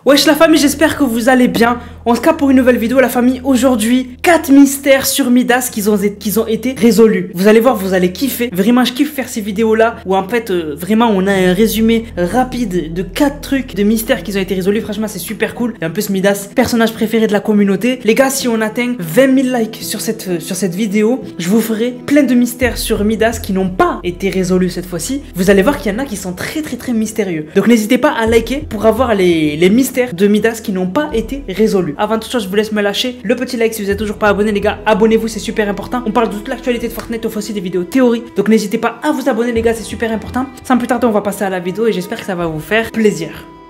Wesh la famille, j'espère que vous allez bien. On se capte pour une nouvelle vidéo la famille. Aujourd'hui, 4 mystères sur Midas qui ont été résolus. Vous allez voir, vous allez kiffer. Vraiment, je kiffe faire ces vidéos là où en fait, vraiment on a un résumé rapide de 4 trucs de mystères qui ont été résolus. Franchement, c'est super cool. Et en plus, Midas, personnage préféré de la communauté. Les gars, si on atteint 20 000 likes sur cette vidéo, je vous ferai plein de mystères sur Midas qui n'ont pas été résolus cette fois-ci. Vous allez voir qu'il y en a qui sont très mystérieux. Donc n'hésitez pas à liker pour avoir les mystères de Midas qui n'ont pas été résolus. Avant toute chose, je vous laisse me lâcher le petit like si vous n'êtes toujours pas abonné, les gars. Abonnez-vous, c'est super important. On parle de toute l'actualité de Fortnite, aussi des vidéos théorie. Donc n'hésitez pas à vous abonner, les gars, c'est super important. Sans plus tarder, on va passer à la vidéo et j'espère que ça va vous faire plaisir.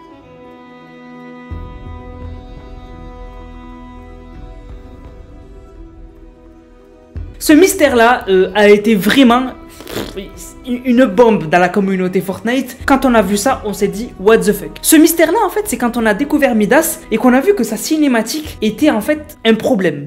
Ce mystère-là a été vraiment une bombe dans la communauté Fortnite. Quand on a vu ça, on s'est dit what the fuck. Ce mystère là en fait, c'est quand on a découvert Midas et qu'on a vu que sa cinématique était en fait un problème.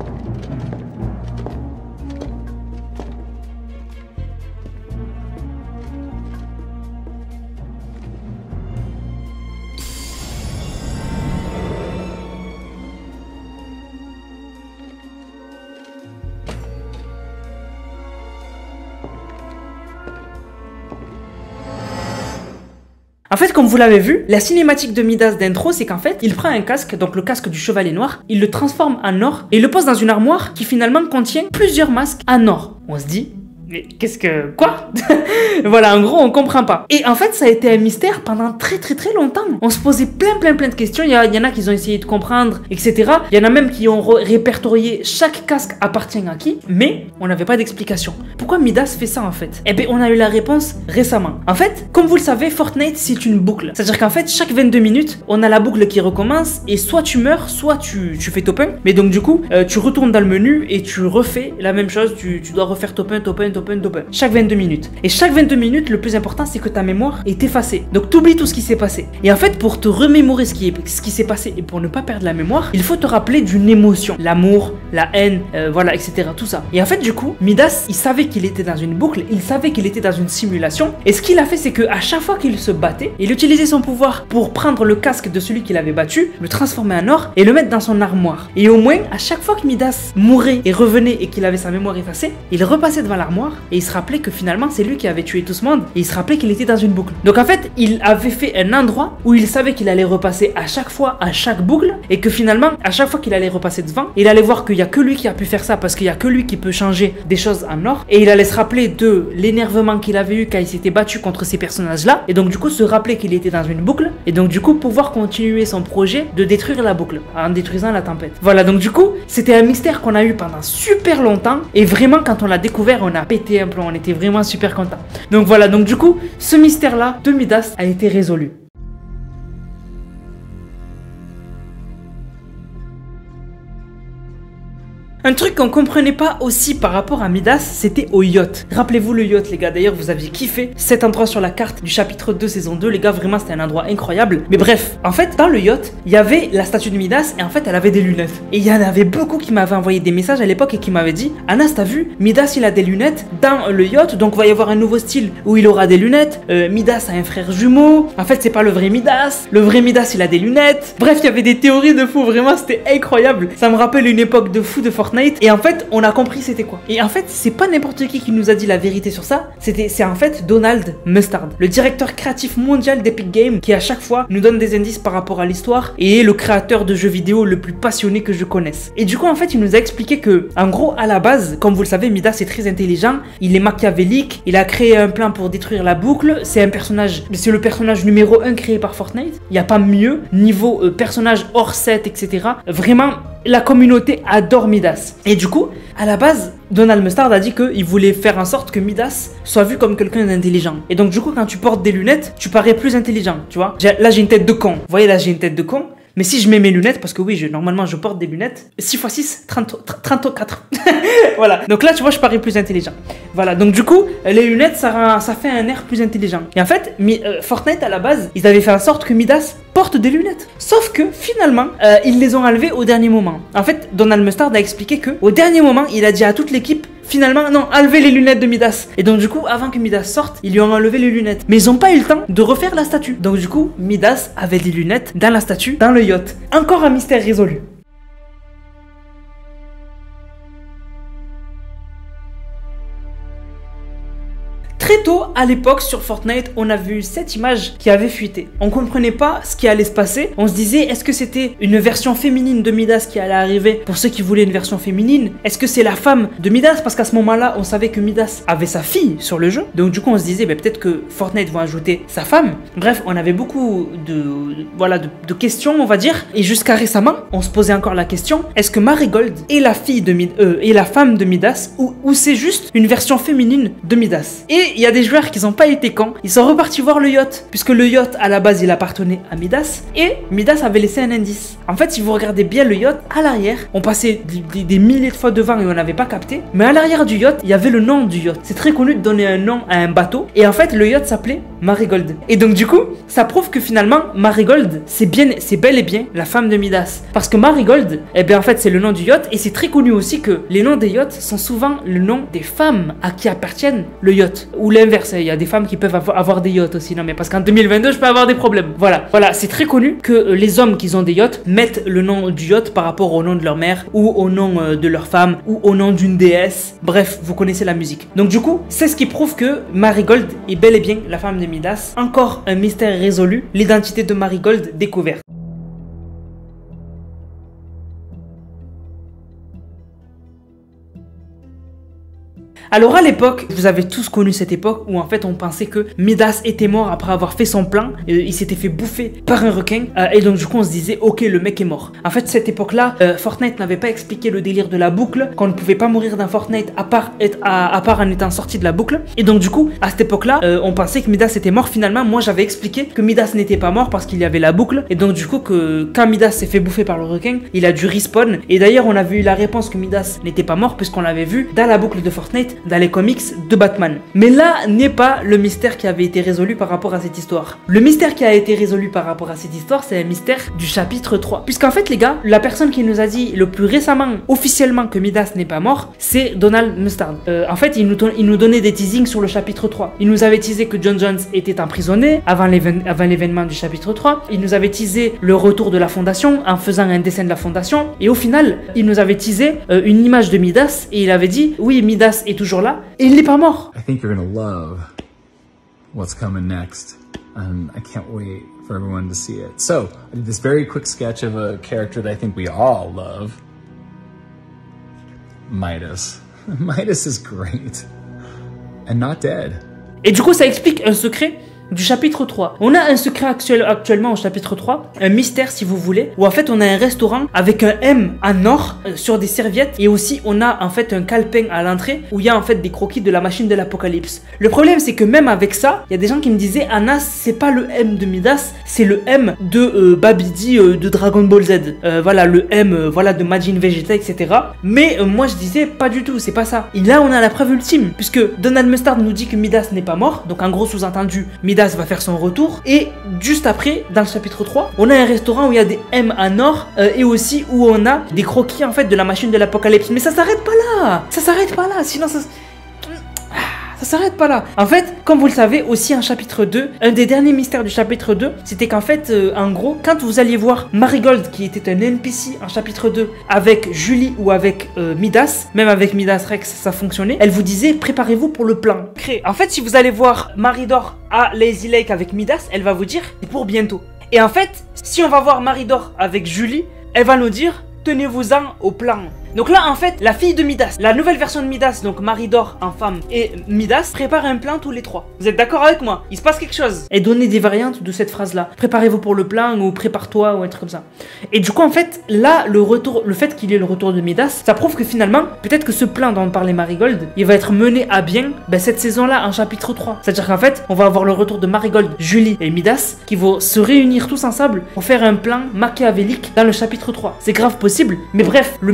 En fait, comme vous l'avez vu, la cinématique de Midas d'intro, c'est qu'en fait, il prend un casque, donc le casque du chevalier noir, il le transforme en or et il le pose dans une armoire qui finalement contient plusieurs masques en or. On se dit, mais qu'est-ce que... Quoi? Voilà, en gros, on comprend pas. Et en fait, ça a été un mystère pendant très longtemps. On se posait plein de questions. Il y en a qui ont essayé de comprendre, etc. Il y en a même qui ont répertorié chaque casque appartient à qui, mais on n'avait pas d'explication. Pourquoi Midas fait ça en fait? Eh bien, on a eu la réponse récemment. En fait, comme vous le savez, Fortnite, c'est une boucle. C'est-à-dire qu'en fait, chaque 22 minutes, on a la boucle qui recommence et soit tu meurs, soit tu fais top 1. Mais donc, du coup, tu retournes dans le menu et tu refais la même chose. Tu dois refaire top 1. Chaque 22 minutes. Et chaque 22 minutes, le plus important, c'est que ta mémoire est effacée. Donc, tu oublies tout ce qui s'est passé. Et en fait, pour te remémorer ce qui s'est passé et pour ne pas perdre la mémoire, il faut te rappeler d'une émotion. L'amour, la haine, voilà, etc. Tout ça. Et en fait, du coup, Midas, il savait qu'il était dans une boucle, il savait qu'il était dans une simulation. Et ce qu'il a fait, c'est qu'à chaque fois qu'il se battait, il utilisait son pouvoir pour prendre le casque de celui qu'il avait battu, le transformer en or et le mettre dans son armoire. Et au moins, à chaque fois que Midas mourait et revenait et qu'il avait sa mémoire effacée, il repassait devant l'armoire et il se rappelait que finalement c'est lui qui avait tué tout ce monde et il se rappelait qu'il était dans une boucle. Donc en fait il avait fait un endroit où il savait qu'il allait repasser à chaque fois à chaque boucle et que finalement à chaque fois qu'il allait repasser devant, il allait voir qu'il n'y a que lui qui a pu faire ça parce qu'il n'y a que lui qui peut changer des choses en or et il allait se rappeler de l'énervement qu'il avait eu quand il s'était battu contre ces personnages là et donc du coup se rappeler qu'il était dans une boucle et donc du coup pouvoir continuer son projet de détruire la boucle en détruisant la tempête. Voilà, donc du coup c'était un mystère qu'on a eu pendant super longtemps et vraiment quand on l'a découvert on a pété un plomb, on était vraiment super content. Donc voilà, donc du coup, ce mystère-là de Midas a été résolu. Un truc qu'on comprenait pas aussi par rapport à Midas, c'était au yacht. Rappelez-vous le yacht, les gars. D'ailleurs, vous aviez kiffé cet endroit sur la carte du chapitre 2, saison 2. Les gars, vraiment, c'était un endroit incroyable. Mais bref, en fait, dans le yacht, il y avait la statue de Midas et en fait, elle avait des lunettes. Et il y en avait beaucoup qui m'avaient envoyé des messages à l'époque et qui m'avaient dit Anas, t'as vu, Midas, il a des lunettes dans le yacht. Donc, il va y avoir un nouveau style où il aura des lunettes. Midas a un frère jumeau. En fait, c'est pas le vrai Midas. Le vrai Midas, il a des lunettes. Bref, il y avait des théories de fou. Vraiment, c'était incroyable. Ça me rappelle une époque de fou de Fortnite. Et en fait, on a compris c'était quoi. Et en fait, c'est pas n'importe qui nous a dit la vérité sur ça. C'est en fait Donald Mustard, le directeur créatif mondial d'Epic Games, qui à chaque fois nous donne des indices par rapport à l'histoire et est le créateur de jeux vidéo le plus passionné que je connaisse. Et du coup, en fait, il nous a expliqué que, en gros, à la base, comme vous le savez, Midas est très intelligent. Il est machiavélique. Il a créé un plan pour détruire la boucle. C'est un personnage, c'est le personnage numéro 1 créé par Fortnite. Il n'y a pas mieux niveau personnage hors set, etc. Vraiment. La communauté adore Midas. Et du coup, à la base, Donald Mustard a dit qu'il voulait faire en sorte que Midas soit vu comme quelqu'un d'intelligent. Et donc du coup, quand tu portes des lunettes, tu parais plus intelligent, tu vois. Là, j'ai une tête de con. Vous voyez, là, j'ai une tête de con. Mais si je mets mes lunettes, parce que oui, normalement je porte des lunettes, 6 x 6, 34. Voilà, donc là tu vois je parais plus intelligent. Voilà, donc du coup, les lunettes ça fait un air plus intelligent. Et en fait, Fortnite à la base, ils avaient fait en sorte que Midas porte des lunettes. Sauf que finalement, ils les ont enlevées au dernier moment. En fait, Donald Mustard a expliqué que au dernier moment, il a dit à toute l'équipe, finalement, non, enlever les lunettes de Midas. Et donc du coup, avant que Midas sorte, ils lui ont enlevé les lunettes. Mais ils n'ont pas eu le temps de refaire la statue. Donc du coup, Midas avait des lunettes dans la statue, dans le yacht. Encore un mystère résolu. Très tôt, à l'époque, sur Fortnite, on a vu cette image qui avait fuité. On comprenait pas ce qui allait se passer. On se disait, est-ce que c'était une version féminine de Midas qui allait arriver pour ceux qui voulaient une version féminine? Est-ce que c'est la femme de Midas? Parce qu'à ce moment-là, on savait que Midas avait sa fille sur le jeu. Donc du coup, on se disait, peut-être que Fortnite va ajouter sa femme. Bref, on avait beaucoup de questions, on va dire. Et jusqu'à récemment, on se posait encore la question, est-ce que Marigold est la fille de est la femme de Midas ou c'est juste une version féminine de Midas? Et il y a des joueurs qui n'ont pas été cons, ils sont repartis voir le yacht, puisque le yacht à la base il appartenait à Midas, et Midas avait laissé un indice. En fait, si vous regardez bien le yacht, à l'arrière, on passait des milliers de fois devant et on n'avait pas capté, mais à l'arrière du yacht, il y avait le nom du yacht. C'est très connu de donner un nom à un bateau, et en fait, le yacht s'appelait Marigold. Et donc du coup, ça prouve que finalement, Marigold, c'est bel et bien la femme de Midas. Parce que Marigold, en fait, c'est le nom du yacht, et c'est très connu aussi que les noms des yachts sont souvent le nom des femmes à qui appartiennent le yacht. Ou l'inverse, il y a des femmes qui peuvent avoir des yachts aussi. Non, mais parce qu'en 2022, je peux avoir des problèmes. Voilà, c'est très connu que les hommes qui ont des yachts mettent le nom du yacht par rapport au nom de leur mère, ou au nom de leur femme, ou au nom d'une déesse. Bref, vous connaissez la musique. Donc du coup, c'est ce qui prouve que Marigold est bel et bien la femme de Midas. Encore un mystère résolu, l'identité de Marigold découverte. Alors à l'époque, vous avez tous connu cette époque où en fait on pensait que Midas était mort après avoir fait son plan, il s'était fait bouffer par un requin et donc du coup on se disait ok, le mec est mort. En fait cette époque là, Fortnite n'avait pas expliqué le délire de la boucle, qu'on ne pouvait pas mourir dans Fortnite à part en étant sorti de la boucle, et donc du coup à cette époque là on pensait que Midas était mort. Finalement moi j'avais expliqué que Midas n'était pas mort parce qu'il y avait la boucle, et donc du coup que quand Midas s'est fait bouffer par le requin, il a dû respawn, et d'ailleurs on a vu la réponse que Midas n'était pas mort puisqu'on l'avait vu dans la boucle de Fortnite, dans les comics de Batman. Mais là n'est pas le mystère qui avait été résolu par rapport à cette histoire. Le mystère qui a été résolu par rapport à cette histoire, c'est un mystère du chapitre 3. Puisqu'en fait les gars, la personne qui nous a dit le plus récemment, officiellement, que Midas n'est pas mort, c'est Donald Mustard. En fait il nous donnait des teasings sur le chapitre 3. Il nous avait teasé que John Jones était emprisonné avant l'événement du chapitre 3. Il nous avait teasé le retour de la fondation en faisant un dessin de la fondation, et au final il nous avait teasé une image de Midas, et il avait dit oui, Midas est toujours là, et il n'est pas mort. I think you're gonna love what's coming next, and I can't wait for everyone to see it. So, I did this very quick sketch of a character that I think we all love. Midas. Midas is great. And not dead. Et du coup, ça explique un secret du chapitre 3. On a un secret actuellement au chapitre 3, un mystère si vous voulez, où en fait on a un restaurant avec un M en or sur des serviettes, et aussi on a en fait un calepin à l'entrée où il y a en fait des croquis de la machine de l'apocalypse. Le problème c'est que même avec ça, il y a des gens qui me disaient Anas, c'est pas le M de Midas, c'est le M de Babidi de Dragon Ball Z. Voilà, le M de Majin Vegeta, etc. Mais moi je disais pas du tout, c'est pas ça. Et là on a la preuve ultime, puisque Donald Mustard nous dit que Midas n'est pas mort, donc en gros sous-entendu, Midas va faire son retour, et juste après dans le chapitre 3 on a un restaurant où il y a des M en or et aussi où on a des croquis en fait de la machine de l'apocalypse. Mais ça s'arrête pas là, sinon ça s'arrête pas là. En fait, comme vous le savez aussi, en chapitre 2, un des derniers mystères du chapitre 2, c'était qu'en fait, en gros, quand vous alliez voir Marigold, qui était un NPC en chapitre 2, avec Julie ou avec Midas, même avec Midas Rex, ça fonctionnait, elle vous disait, préparez-vous pour le plan créé. En fait, si vous allez voir Maridor à Lazy Lake avec Midas, elle va vous dire, c'est pour bientôt. Et en fait, si on va voir Maridor avec Julie, elle va nous dire, tenez-vous-en au plan. Donc là, en fait, la fille de Midas, la nouvelle version de Midas, donc Maridor en femme et Midas, préparent un plan tous les trois. Vous êtes d'accord avec moi? Il se passe quelque chose. Et donnez des variantes de cette phrase-là. Préparez-vous pour le plan, ou prépare-toi, ou un truc comme ça. Et du coup, en fait, là, le fait qu'il y ait le retour de Midas, ça prouve que finalement, peut-être que ce plan dont parlait Marigold, il va être mené à bien cette saison-là, en chapitre 3. C'est-à-dire qu'en fait, on va avoir le retour de Marigold, Julie et Midas, qui vont se réunir tous ensemble pour faire un plan machiavélique dans le chapitre 3. C'est grave possible, mais bref, le mystère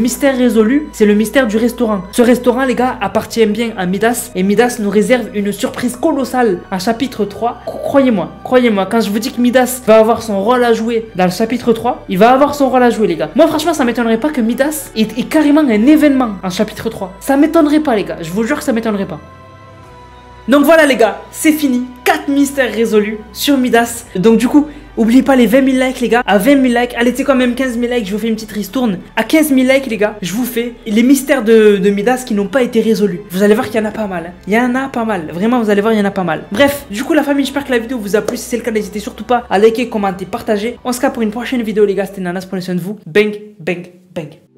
résolu, c'est le mystère du restaurant. Ce restaurant, les gars, appartient bien à Midas. Et Midas nous réserve une surprise colossale à chapitre 3. Croyez-moi, quand je vous dis que Midas va avoir son rôle à jouer dans le chapitre 3, il va avoir son rôle à jouer, les gars. Moi, franchement, ça m'étonnerait pas que Midas est carrément un événement en chapitre 3. Ça m'étonnerait pas, les gars. Je vous jure que ça m'étonnerait pas. Donc voilà, les gars, c'est fini. 4 mystères résolus sur Midas. Donc du coup, n'oubliez pas les 20 000 likes, les gars. À 20 000 likes, allez, c'est quand même 15 000 likes, je vous fais une petite ristourne. À 15 000 likes, les gars, je vous fais les mystères de Midas qui n'ont pas été résolus. Vous allez voir qu'il y en a pas mal. Hein. Il y en a pas mal. Vraiment, vous allez voir, il y en a pas mal. Bref, du coup, la famille, j'espère que la vidéo vous a plu. Si c'est le cas, n'hésitez surtout pas à liker, commenter, partager. On se capte pour une prochaine vidéo, les gars. C'était Nanas, prenez soin de vous. Bang, bang, bang.